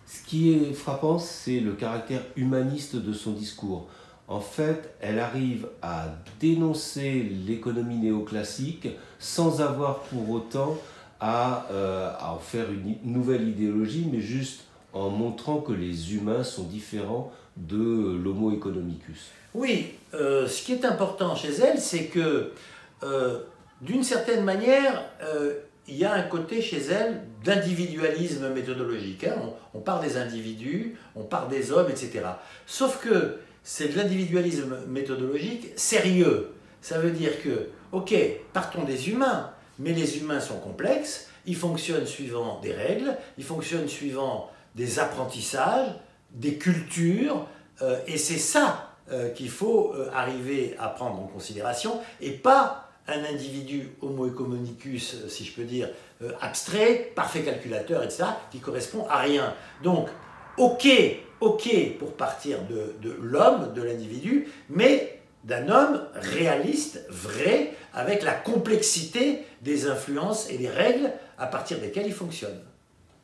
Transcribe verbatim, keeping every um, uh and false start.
Ce qui est frappant, c'est le caractère humaniste de son discours. En fait, elle arrive à dénoncer l'économie néoclassique sans avoir pour autant à, euh, à en faire une nouvelle idéologie, mais juste en montrant que les humains sont différents de l'homo economicus. Oui, euh, ce qui est important chez elle, c'est que, euh, d'une certaine manière, euh, il y a un côté chez elle d'individualisme méthodologique. Hein. On, on parle des individus, on parle des hommes, et cetera. Sauf que c'est de l'individualisme méthodologique sérieux. Ça veut dire que, ok, partons des humains, mais les humains sont complexes, ils fonctionnent suivant des règles, ils fonctionnent suivant des apprentissages, des cultures, euh, et c'est ça euh, qu'il faut euh, arriver à prendre en considération, et pas un individu homo economicus, si je peux dire, euh, abstrait, parfait calculateur, et cetera, qui correspond à rien. Donc, ok, ok pour partir de, de l'homme, de l'individu, mais d'un homme réaliste, vrai, avec la complexité des influences et des règles à partir desquelles il fonctionne.